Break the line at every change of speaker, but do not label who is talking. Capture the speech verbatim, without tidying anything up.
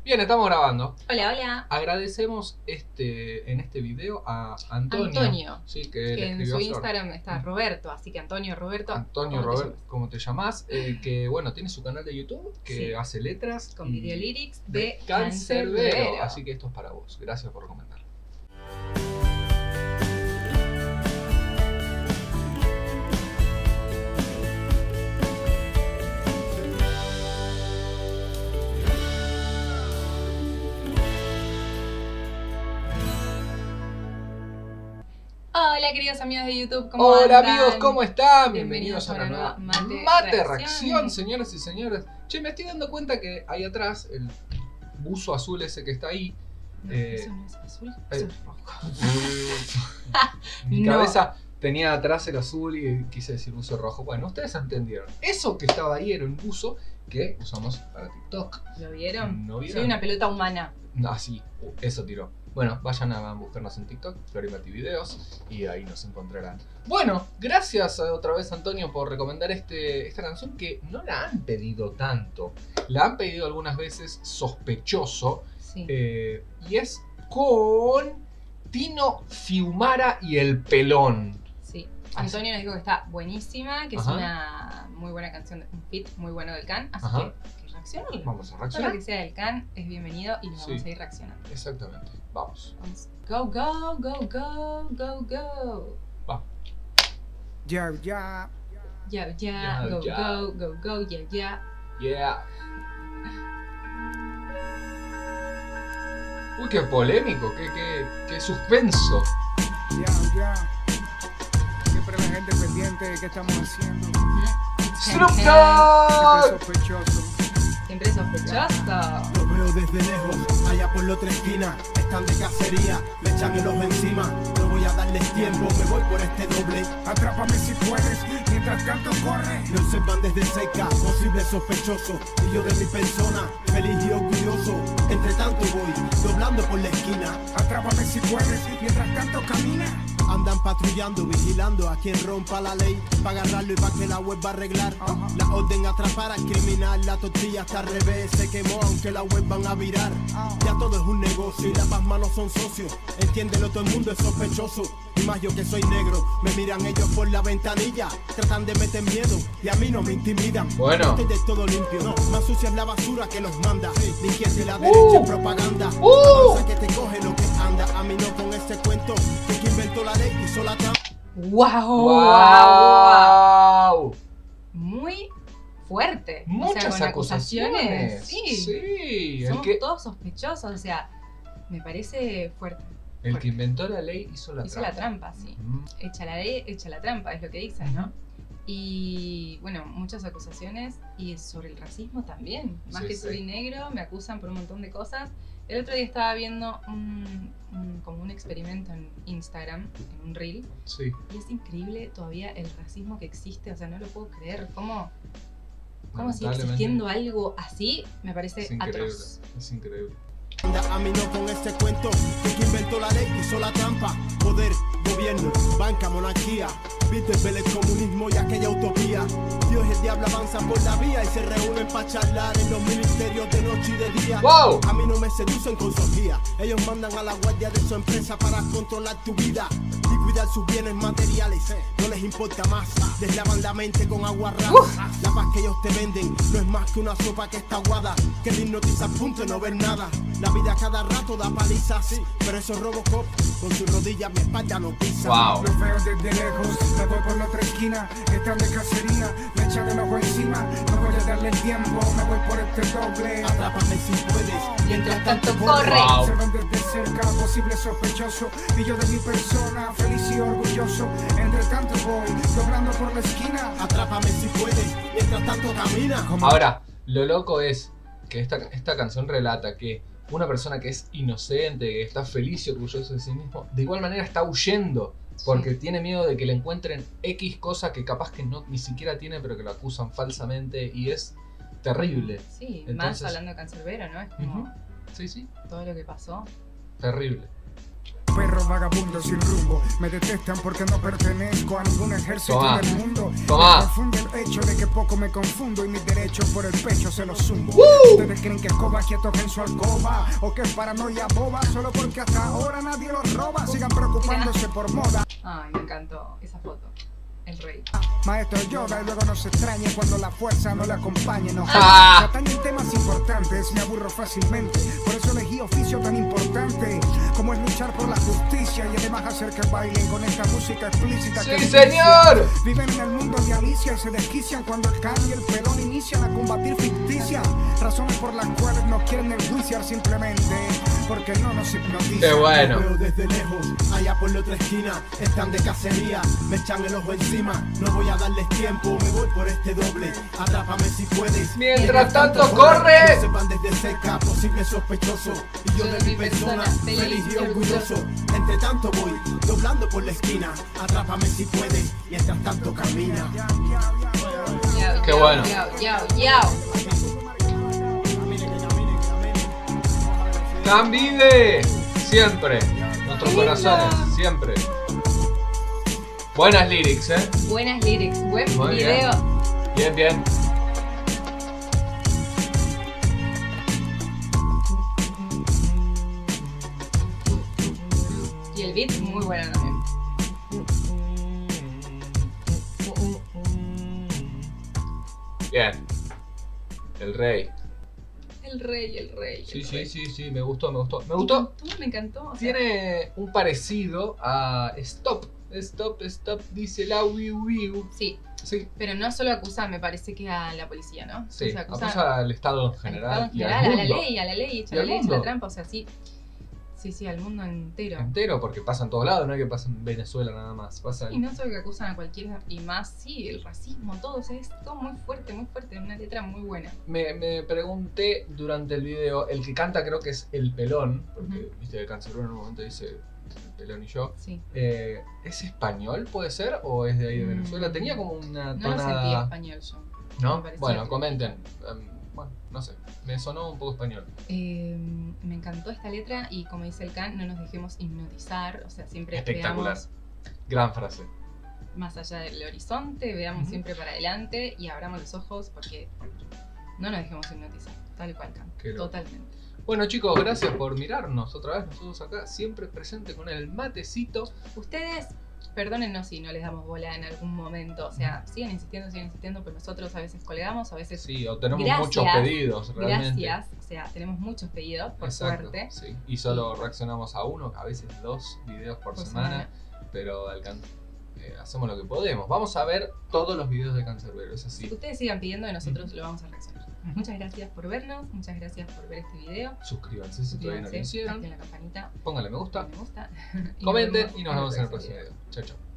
Bien, estamos grabando.
Hola, hola.
Agradecemos este, en este video a Antonio.
Antonio.
Sí, que,
que en su
sobre...
Instagram está Roberto, así que Antonio, Roberto.
Antonio,
¿cómo
Roberto, ¿cómo te llamas? Eh, que bueno, tiene su canal de YouTube, que
sí.
hace letras.
Con video lyrics de,
de
Cancerbero.
Cancerbero. Así que esto es para vos. Gracias por comentar.
Hola queridos amigos de YouTube, ¿cómo
Hola
andan?
amigos, ¿cómo están?
Bienvenidos,
Bienvenidos a una nueva
Mate,
Mate
Reacción.
Reacción, señoras y señores. Che, me estoy dando cuenta que ahí atrás, el buzo azul ese que está ahí.
No,
eh,
eso no es azul,
eh,
eso es rojo.
Mi
No.
cabeza tenía atrás el azul y quise decir buzo rojo. Bueno, ustedes entendieron. Eso que estaba ahí era un buzo que usamos para TikTok.
¿Lo vieron?
¿No vieron?
Soy una pelota humana.
Ah, sí, uh, eso tiró. Bueno, vayan a buscarnos en TikTok, Florimati Videos, y ahí nos encontrarán. Bueno, gracias otra vez Antonio por recomendar este, esta canción que no la han pedido tanto. La han pedido algunas veces, Sospechoso,
Sí.
eh, y es con Tino Fiumara y El Pelón.
Sí.
Así.
Antonio nos dijo que está buenísima, que
Ajá.
es una muy buena canción, un fit muy bueno del Can, así
Ajá.
que, que reaccionen.
Vamos a
Todo
reaccionar.
lo que sea del Can es bienvenido y nos
Sí.
vamos a ir reaccionando.
Exactamente, vamos.
Vamos. Go, go, go, go, go, go.
Va.
Ya, ya.
Ya, ya,
Ya,
go,
ya.
go, go, go, ya, ya.
Yeah. Uy, qué polémico, qué, qué, qué suspenso.
Ya, ya. Siempre la gente pendiente de qué estamos haciendo.
Snoop
Siempre
Dogg.
sospechoso.
Siempre sospechoso.
Los veo desde lejos, allá por la otra esquina. Están de cacería, me echan el ojo encima. No voy a darles tiempo, me voy por este doble.
Atrápame si puedes, mientras tanto corre.
Me observan desde cerca, posible sospechoso. Y yo de mi persona, feliz y orgulloso. Entre tanto voy, doblando por la esquina.
Atrápame si puedes, mientras tanto camina.
Andan patrullando, vigilando a quien rompa la ley. Pa' agarrarlo y pa' que la web va a arreglar.
Ajá.
La orden atrapar al criminal, la tortilla está al revés. Se quemó aunque la web van a virar. Ya todo es un negocio y las más manos son socios. Entiéndelo, todo el mundo es sospechoso. Y más yo que soy negro, me miran ellos por la ventanilla. Tratan de meter miedo y a mí no me intimidan.
Bueno.
No estoy del todo limpio, no. Más sucia es la basura que los manda. La izquierda y la
Uh.
derecha es propaganda.
Uh.
Avanza que te coge lo que anda. A mí no con este cuento. Que quien inventó la ley hizo la trampa.
¡Wow!
¡Wow!
Muy fuerte.
Muchas
o sea, con
acusaciones.
acusaciones. Sí.
Sí, el
Somos
que,
todos sospechosos. O sea, me parece fuerte.
el
fuerte.
que inventó la ley hizo la
Hizo
trampa.
la trampa, sí.
Mm.
Echa la ley, echa la trampa, es lo que dicen, ¿no? Y bueno, muchas acusaciones y sobre el racismo también. Más
Sí,
que
sí.
soy negro, me acusan por un montón de cosas. El otro día estaba viendo un, un- como un experimento en Instagram, en un reel,
Sí.
y es increíble todavía el racismo que existe, o sea, no lo puedo creer. ¿Cómo, cómo sigue
Lamentablemente,
existiendo algo así? Me parece
Es increíble.
atroz.
Es increíble.
A mí no con este cuento, que quien inventó la ley hizo la trampa. Poder, gobierno, banca, monarquía. Viste el comunismo y aquella utopía. Dios y el diablo avanzan por la vía y se reúnen para charlar en los ministerios de noche y de día.
¡Wow!
A mí no me seducen con su orgía. Ellos mandan a la guardia de su empresa para controlar tu vida y cuidar sus bienes materiales. No les importa más, les lavan la mente con agua rasa. La paz que ellos te venden no es más que una sopa que está aguada, que te hipnotiza al punto de no ver nada. La vida cada rato da palizas, pero esos Robocop con sus rodillas mi espalda no pisa.
¡Wow!
Los veo desde lejos, me voy por la otra esquina. Están de cacería, me echan el ojo encima. No voy a darle tiempo, me voy por este doble.
Atrápame si puedes,
Mientras tanto corre.
Wow.
Se ven desde cerca, posible sospechoso. Y yo de mi persona, feliz y orgulloso. Entre tanto voy, doblando por la esquina.
Atrápame si puedes, mientras tanto camina.
Ahora, lo loco es que esta, esta canción relata que una persona que es inocente, que está feliz y orgulloso de sí mismo, de igual manera está huyendo porque
Sí.
tiene miedo de que le encuentren X cosa que capaz que no ni siquiera tiene, pero que lo acusan falsamente y es terrible.
Sí, más
Entonces-
hablando de Cancerbero, ¿no? Es como
Ujú. Sí, sí,
todo lo que pasó.
terrible.
Perro vagabundo sin rumbo. Me detestan porque no pertenezco a ningún ejército
Toma.
del mundo.
Toma.
Me confunde el hecho de que poco me confundo y mis derechos por el pecho se los zumbo.
¡Uh!
Ustedes creen que escoba quieto en su alcoba o que es paranoia boba solo porque hasta ahora nadie los roba. Sigan preocupándose por moda.
Ay, me encantó esa foto. El rey.
Maestro Yoda y luego no se extrañe cuando la fuerza no le acompañe. No
Ah.
se atañe en temas importantes, me aburro fácilmente. Por eso elegí oficio tan importante como es luchar por la justicia y además hacer que bailen con esta música explícita.
¡Sí,
que
señor!
viven en el mundo de Alicia y se desquician cuando el can y el pelón inician a combatir ficticia. Razones por las cuales nos quieren enjuiciar simplemente porque no nos hipnotizan.
¡Qué bueno!
Veo desde lejos, allá por la otra esquina, están de cacería, me echan el ojo encima, no voy a darles tiempo, me voy por este doble, atrápame si puedes.
Mientras tanto corre.
No sepan desde cerca, posible sospechoso, y yo de mi persona, feliz y orgulloso. Entre tanto voy, doblando por la esquina, atrápame si puedes, mientras tanto camina.
Yao,
Qué
yao,
bueno.
Yao, yao, yao.
¡Can vive! Siempre. Nuestros
Lindo.
corazones, siempre. Buenas lyrics, ¿eh?
Buenas lyrics, buen
Muy
video.
Bien, bien.
Y el beat muy bueno también.
Bien. El rey.
El rey, el rey.
Sí,
el
sí,
rey.
sí, sí, me gustó, me gustó. Me
Me
gustó.
encantó, me encantó. O sea,
Tiene un parecido a Stop. Stop, stop, dice la Wiu Wiu.
sí,
Sí,
pero no solo acusa, me parece que a la policía, ¿no?
sí.
O sea, acusa
Acusa al Estado en
al
general.
Estado en
y
general,
al
a la
mundo
ley, a la ley,
Y
echa la
al
ley, echa
mundo.
la trampa, o sea, sí. Sí, sí, al mundo entero.
entero, porque pasa en todos lados, no es que pasa en Venezuela nada más. Pasa
Y
en...
no solo que acusan a cualquiera, y más, sí, el racismo, todo, o sea, es todo muy fuerte, muy fuerte, una letra muy buena.
me, me pregunté durante el video, el que canta creo que es El Pelón, porque
Ujú.
viste que Cancerbero en un momento dice El Pelón y yo.
Sí.
Eh, ¿Es español, puede ser? ¿O es de ahí de
Mm.
Venezuela? Tenía como una
No lo sentí
tonada...
español yo.
¿No?
Me pareció
Bueno,
que-
comenten. Um, bueno, no sé. Me sonó un poco español.
Eh, me encantó esta letra y como dice el Can, no nos dejemos hipnotizar, o sea, siempre
Espectacular.
veamos
Gran frase.
más allá del horizonte, veamos
Ujú.
siempre para adelante y abramos los ojos porque no nos dejemos hipnotizar, tal cual Can,
Qué loco.
totalmente.
Bueno chicos, gracias por mirarnos otra vez. Nosotros acá siempre presente con el matecito.
Ustedes, perdónennos si no les damos bola en algún momento, o sea, sigan insistiendo, sigan insistiendo, pero nosotros a veces colgamos, a veces
Sí, o tenemos
Gracias.
muchos pedidos realmente.
gracias, o sea, tenemos muchos pedidos, por
Exacto,
suerte.
sí. Y solo reaccionamos a uno, a veces dos videos por,
Por
semana, pero alcan- eh, hacemos lo que podemos. Vamos a ver todos los videos de Cancerbero, es así.
Ustedes sigan pidiendo y nosotros lo vamos a reaccionar. Muchas gracias por vernos, muchas gracias por ver este video.
Suscríbanse si todavía no lo
Suscríbanse,
hicieron.
activen la campanita,
Pónganle me gusta.
me gusta.
Comenten
nos
y nos vemos en el próximo
video.
video. Chao, chao.